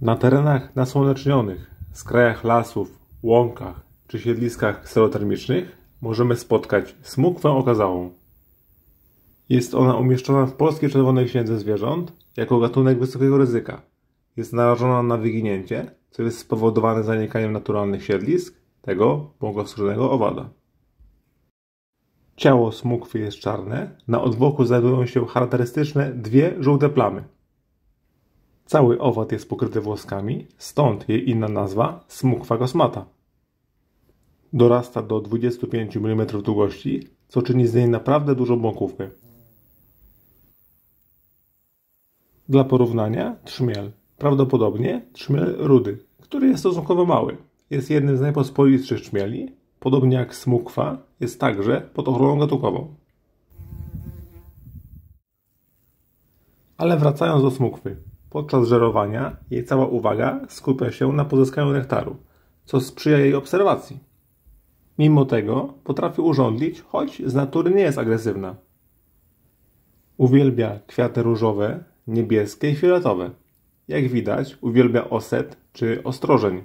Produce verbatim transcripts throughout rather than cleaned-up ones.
Na terenach nasłonecznionych, skrajach lasów, łąkach czy siedliskach kserotermicznych możemy spotkać smukwę okazałą. Jest ona umieszczona w Polskiej Czerwonej Księdze Zwierząt jako gatunek wysokiego ryzyka. Jest narażona na wyginięcie, co jest spowodowane zanikaniem naturalnych siedlisk tego błogosławionego owada. Ciało smukwy jest czarne, na odwłoku znajdują się charakterystyczne dwie żółte plamy. Cały owad jest pokryty włoskami, stąd jej inna nazwa smukwa kosmata. Dorasta do dwudziestu pięciu milimetrów długości, co czyni z niej naprawdę dużą bąkówkę. Dla porównania trzmiel, prawdopodobnie trzmiel rudy, który jest stosunkowo mały. Jest jednym z najpospolitszych trzmieli, podobnie jak smukwa jest także pod ochroną gatunkową. Ale wracając do smukwy. Podczas żerowania jej cała uwaga skupia się na pozyskaniu nektaru, co sprzyja jej obserwacji. Mimo tego potrafi urządlić, choć z natury nie jest agresywna. Uwielbia kwiaty różowe, niebieskie i fioletowe. Jak widać, uwielbia oset czy ostrożeń.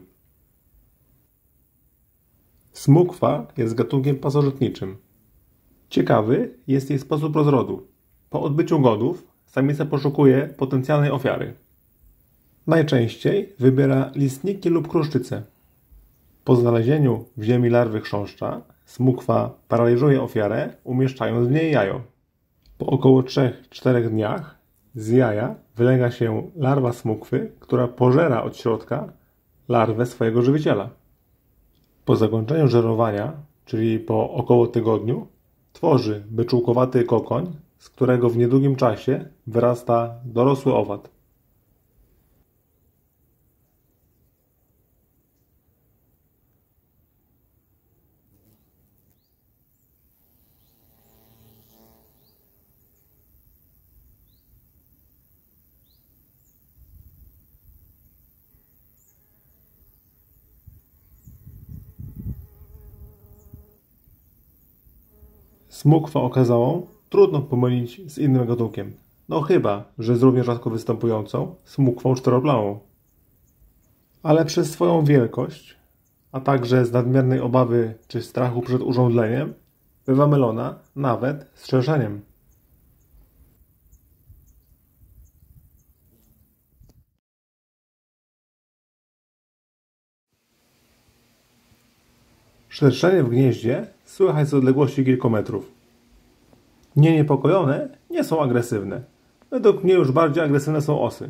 Smukwa jest gatunkiem pasożytniczym. Ciekawy jest jej sposób rozrodu. Po odbyciu godów samica poszukuje potencjalnej ofiary. Najczęściej wybiera listniki lub kruszczyce. Po znalezieniu w ziemi larwy chrząszcza, smukwa paraliżuje ofiarę, umieszczając w niej jajo. Po około trzech czterech dniach z jaja wylega się larwa smukwy, która pożera od środka larwę swojego żywiciela. Po zakończeniu żerowania, czyli po około tygodniu, tworzy beczułkowaty kokoń, z którego w niedługim czasie wyrasta dorosły owad. Smukwę okazałą trudno pomylić z innym gatunkiem, no chyba, że z równie rzadko występującą smukwą czteroplamą. Ale przez swoją wielkość, a także z nadmiernej obawy czy strachu przed urządleniem, bywa mylona nawet z szerszeniem. Szerszenie w gnieździe słychać z odległości kilku metrów. Nieniepokojone nie są agresywne. Według mnie już bardziej agresywne są osy.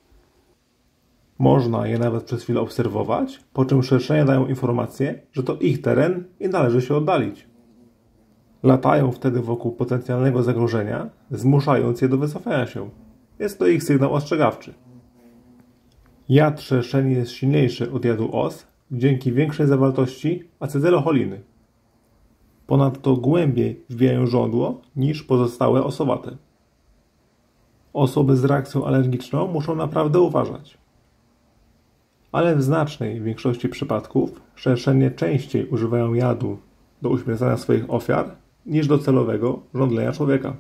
Można je nawet przez chwilę obserwować, po czym szerszenie dają informację, że to ich teren i należy się oddalić. Latają wtedy wokół potencjalnego zagrożenia, zmuszając je do wycofania się. Jest to ich sygnał ostrzegawczy. Jad szerszeni jest silniejszy od jadu os dzięki większej zawartości acetylocholiny. Ponadto głębiej wbijają żądło niż pozostałe osowate. Osoby z reakcją alergiczną muszą naprawdę uważać. Ale w znacznej większości przypadków szerszenie częściej używają jadu do uśmiercania swoich ofiar niż do celowego żądlenia człowieka.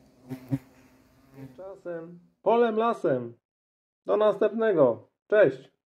Czasem polem lasem. Do następnego. Cześć.